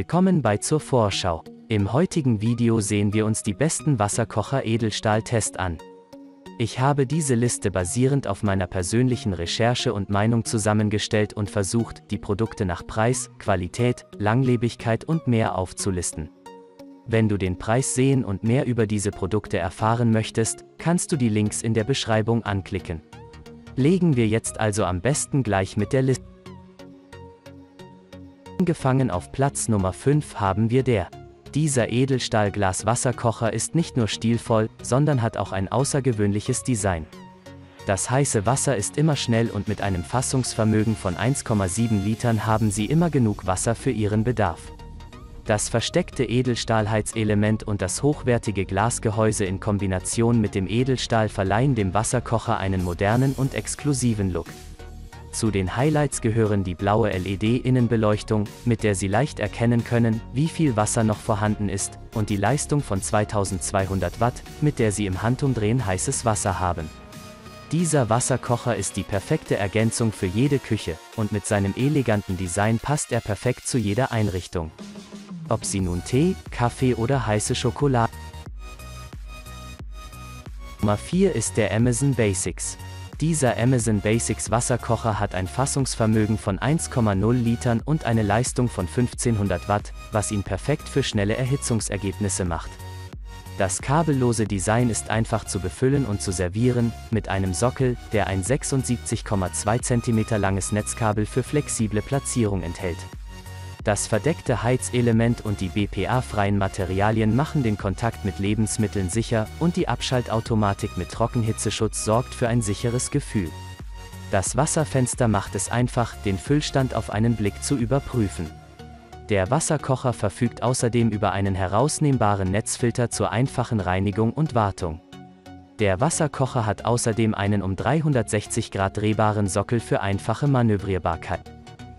Willkommen bei zur Vorschau. Im heutigen Video sehen wir uns die besten Wasserkocher Edelstahl-Test an. Ich habe diese Liste basierend auf meiner persönlichen Recherche und Meinung zusammengestellt und versucht, die Produkte nach Preis, Qualität, Langlebigkeit und mehr aufzulisten. Wenn du den Preis sehen und mehr über diese Produkte erfahren möchtest, kannst du die Links in der Beschreibung anklicken. Legen wir jetzt also am besten gleich mit der Liste. Angefangen auf Platz Nummer 5 haben wir Dieser Edelstahl-Glas-Wasserkocher ist nicht nur stilvoll, sondern hat auch ein außergewöhnliches Design. Das heiße Wasser ist immer schnell und mit einem Fassungsvermögen von 1,7 Litern haben Sie immer genug Wasser für Ihren Bedarf. Das versteckte Edelstahlheizelement und das hochwertige Glasgehäuse in Kombination mit dem Edelstahl verleihen dem Wasserkocher einen modernen und exklusiven Look. Zu den Highlights gehören die blaue LED-Innenbeleuchtung, mit der Sie leicht erkennen können, wie viel Wasser noch vorhanden ist, und die Leistung von 2200 Watt, mit der Sie im Handumdrehen heißes Wasser haben. Dieser Wasserkocher ist die perfekte Ergänzung für jede Küche, und mit seinem eleganten Design passt er perfekt zu jeder Einrichtung. Ob Sie nun Tee, Kaffee oder heiße Schokolade. Nummer 4 ist der Amazon Basics. Dieser Amazon Basics Wasserkocher hat ein Fassungsvermögen von 1,0 Litern und eine Leistung von 1500 Watt, was ihn perfekt für schnelle Erhitzungsergebnisse macht. Das kabellose Design ist einfach zu befüllen und zu servieren, mit einem Sockel, der ein 76,2 cm langes Netzkabel für flexible Platzierung enthält. Das verdeckte Heizelement und die BPA-freien Materialien machen den Kontakt mit Lebensmitteln sicher und die Abschaltautomatik mit Trockenhitzeschutz sorgt für ein sicheres Gefühl. Das Wasserfenster macht es einfach, den Füllstand auf einen Blick zu überprüfen. Der Wasserkocher verfügt außerdem über einen herausnehmbaren Netzfilter zur einfachen Reinigung und Wartung. Der Wasserkocher hat außerdem einen um 360 Grad drehbaren Sockel für einfache Manövrierbarkeit.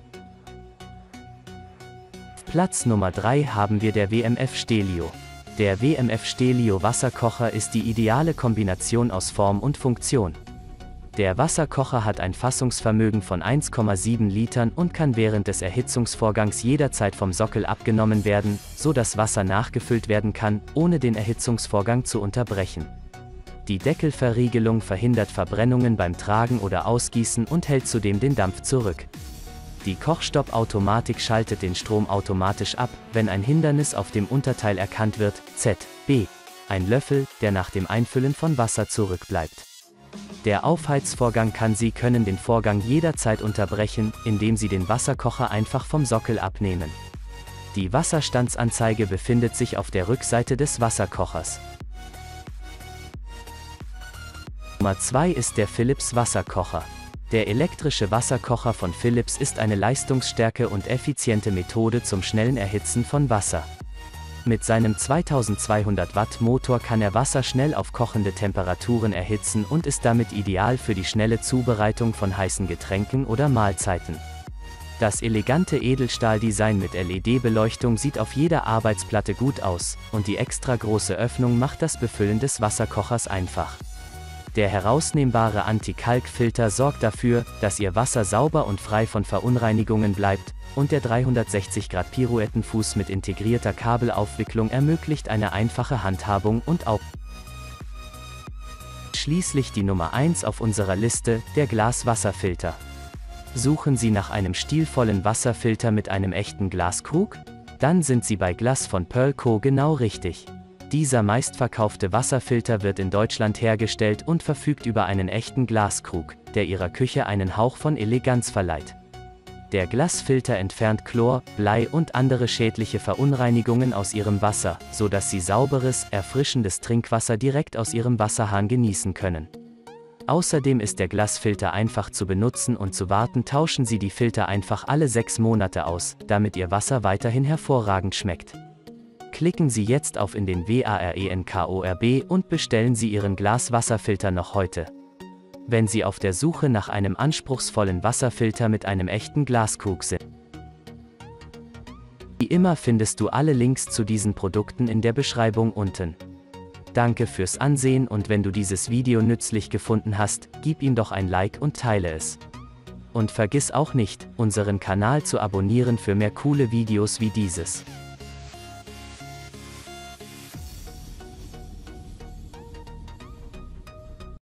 Platz Nummer 3 haben wir der WMF Stelio. Der WMF Stelio Wasserkocher ist die ideale Kombination aus Form und Funktion. Der Wasserkocher hat ein Fassungsvermögen von 1,7 Litern und kann während des Erhitzungsvorgangs jederzeit vom Sockel abgenommen werden, so dass Wasser nachgefüllt werden kann, ohne den Erhitzungsvorgang zu unterbrechen. Die Deckelverriegelung verhindert Verbrennungen beim Tragen oder Ausgießen und hält zudem den Dampf zurück. Die Kochstoppautomatik schaltet den Strom automatisch ab, wenn ein Hindernis auf dem Unterteil erkannt wird, ZB. Ein Löffel, der nach dem Einfüllen von Wasser zurückbleibt. Der Aufheizvorgang Sie können den Vorgang jederzeit unterbrechen, indem Sie den Wasserkocher einfach vom Sockel abnehmen. Die Wasserstandsanzeige befindet sich auf der Rückseite des Wasserkochers. Nummer 2 ist der Philips Wasserkocher. Der elektrische Wasserkocher von Philips ist eine leistungsstärke und effiziente Methode zum schnellen Erhitzen von Wasser. Mit seinem 2200 Watt Motor kann er Wasser schnell auf kochende Temperaturen erhitzen und ist damit ideal für die schnelle Zubereitung von heißen Getränken oder Mahlzeiten. Das elegante Edelstahldesign mit LED-Beleuchtung sieht auf jeder Arbeitsplatte gut aus, und die extra große Öffnung macht das Befüllen des Wasserkochers einfach. Der herausnehmbare Anti-Kalk-Filter sorgt dafür, dass Ihr Wasser sauber und frei von Verunreinigungen bleibt, und der 360-Grad-Pirouettenfuß mit integrierter Kabelaufwicklung ermöglicht eine einfache Handhabung und auch. Schließlich die Nummer 1 auf unserer Liste, der Glaswasserfilter. Suchen Sie nach einem stilvollen Wasserfilter mit einem echten Glaskrug? Dann sind Sie bei Glass von Pearl Co. genau richtig. Dieser meistverkaufte Wasserfilter wird in Deutschland hergestellt und verfügt über einen echten Glaskrug, der Ihrer Küche einen Hauch von Eleganz verleiht. Der Glasfilter entfernt Chlor, Blei und andere schädliche Verunreinigungen aus Ihrem Wasser, sodass Sie sauberes, erfrischendes Trinkwasser direkt aus Ihrem Wasserhahn genießen können. Außerdem ist der Glasfilter einfach zu benutzen und zu warten. Tauschen Sie die Filter einfach alle 6 Monate aus, damit Ihr Wasser weiterhin hervorragend schmeckt. Klicken Sie jetzt auf in den WARENKORB und bestellen Sie Ihren Glaswasserfilter noch heute. Wenn Sie auf der Suche nach einem anspruchsvollen Wasserfilter mit einem echten Glaskrug sind. Wie immer findest du alle Links zu diesen Produkten in der Beschreibung unten. Danke fürs Ansehen und wenn du dieses Video nützlich gefunden hast, gib ihm doch ein Like und teile es. Und vergiss auch nicht, unseren Kanal zu abonnieren für mehr coole Videos wie dieses.